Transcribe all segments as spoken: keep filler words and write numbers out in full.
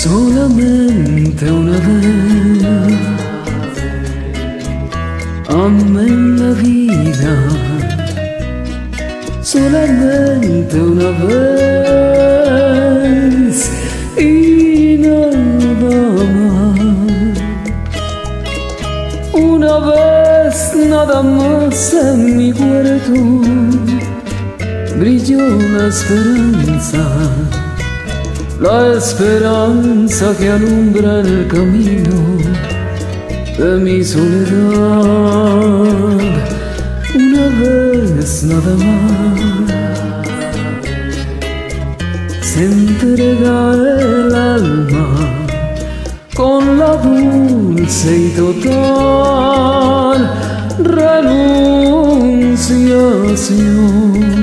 Solamente una vez amé la vida, solamente una vez y nada más. Una vez nada más en mi huerto brilló la esperanza, la esperanza que alumbra el camino de mi soledad. Una vez nada más se entrega el alma con la dulce y total renunciación.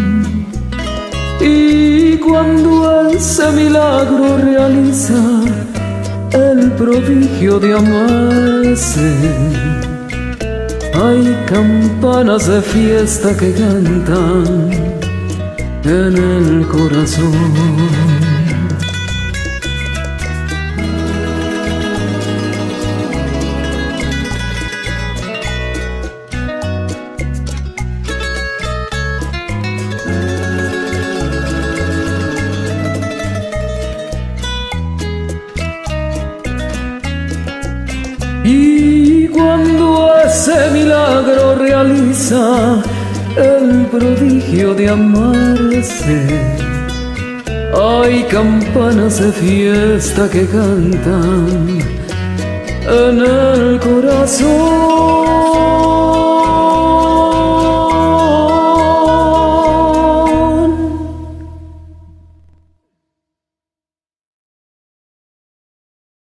Y cuando ese milagro realiza el prodigio de amarse, hay campanas de fiesta que cantan en el corazón. Y cuando ese milagro realiza el prodigio de amarse, hay campanas de fiesta que cantan en el corazón.